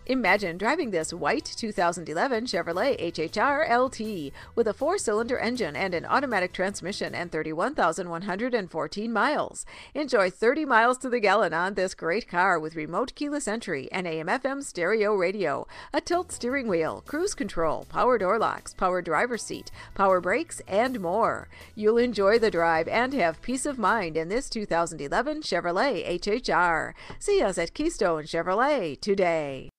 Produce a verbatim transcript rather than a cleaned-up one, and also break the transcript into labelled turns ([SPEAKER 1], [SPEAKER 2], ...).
[SPEAKER 1] Imagine driving this white two thousand eleven Chevrolet H H R L T with a four-cylinder engine and an automatic transmission and thirty-one thousand one hundred fourteen miles. Enjoy thirty miles to the gallon on this great car with remote keyless entry, and A M F M stereo radio, a tilt steering wheel, cruise control, power door locks, power driver's seat, power brakes, and more. You'll enjoy the drive and have peace of mind in this two thousand eleven Chevrolet H H R. See us at Keystone Chevrolet today.